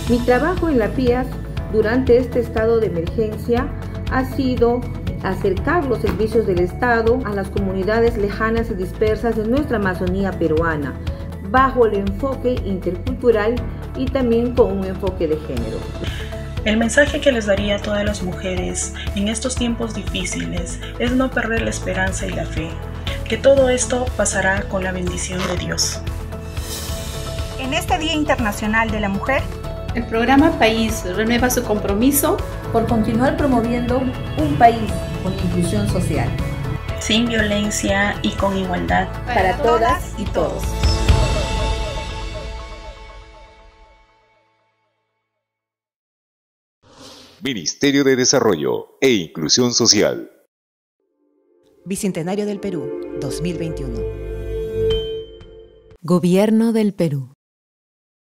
Mi trabajo en la PIAS durante este estado de emergencia ha sido acercar los servicios del Estado a las comunidades lejanas y dispersas de nuestra Amazonía peruana, bajo el enfoque intercultural y también con un enfoque de género. El mensaje que les daría a todas las mujeres en estos tiempos difíciles es no perder la esperanza y la fe, que todo esto pasará con la bendición de Dios. En este Día Internacional de la Mujer, el programa País renueva su compromiso por continuar promoviendo un país con inclusión social, sin violencia y con igualdad para todas y todos. Ministerio de Desarrollo e Inclusión Social. Bicentenario del Perú, 2021. Gobierno del Perú.